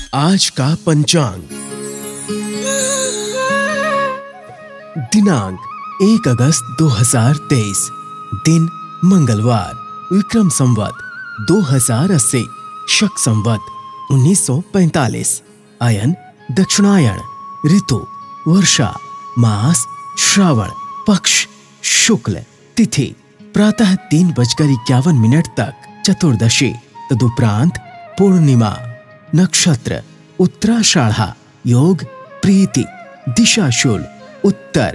आज का पंचांग। दिनांक 1 अगस्त 2023, दिन मंगलवार, विक्रम संवत 2080, शक संवत 1945, अयन दक्षिणायन, ऋतु वर्षा, मास श्रावण, पक्ष शुक्ल, तिथि प्रातः 3:51 तक चतुर्दशी, तदुपरांत पूर्णिमा, नक्षत्र उत्तराषाढ़ा, योग प्रीति, दिशा शूल उत्तर।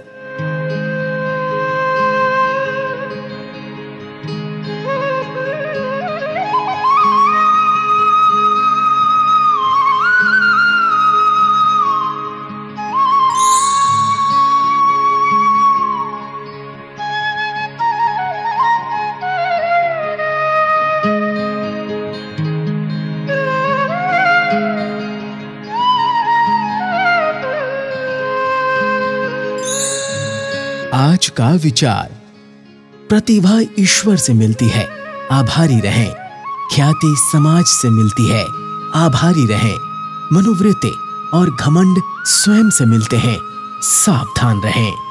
आज का विचार। प्रतिभा ईश्वर से मिलती है, आभारी रहें। ख्याति समाज से मिलती है, आभारी रहें। मनोवृत्ति और घमंड स्वयं से मिलते हैं, सावधान रहें।